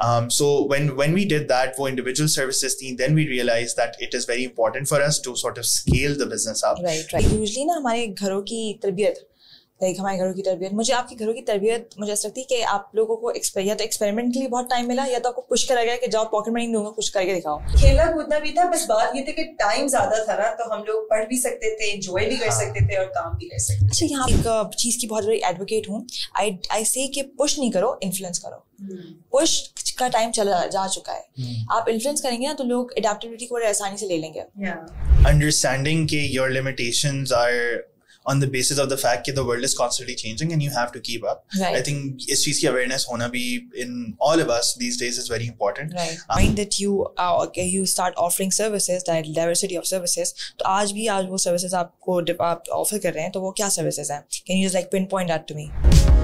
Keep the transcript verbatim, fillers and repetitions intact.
Um, so when when we did that, वो individual services थी, then we realized that it is very important for us to sort of scale the business up. Right, right. Usually ना हमारे घरों की तरबियत, like हमारे घरों की तरबियत, मुझे आपकी घरों की तरबियत मुझे ऐसा लगती है कि आप लोगों को या तो एक्सपेरिमेंट के लिए बहुत टाइम मिला या तो आपको पुश करा गया कि जाओ पॉकेट मनी दूंगा, कुछ करके दिखाओ. खेलना कूदना भी था, बस बात ये थी कि टाइम ज्यादा था ना, तो हम लोग पढ़ भी सकते थे, एंजॉय भी कर सकते थे और काम भी कर सकते थे. अच्छा, यहाँ एक चीज की बहुत बड़ी एडवोकेट हूँ. आई आई से कि पुश नहीं करो, इन्फ्लुएंस करो. पुश का टाइम चला जा चुका है. आप इन्फ्लुएंस करेंगे ना तो लोग एडेप्टेबिलिटी को बड़े आसानी से ले लेंगे. Understanding कि your limitations are on the basis of the fact that the world is constantly changing and you have to keep up. Right. I think इस चीज़ की awareness होना भी in all of us these days is very important. Right. Um, Mind that you uh, okay, you start offering services, that diversity of services. तो आज भी आज वो services आपको आप offer कर रहे हैं, तो वो क्या services हैं? Can you just like pinpoint that to me?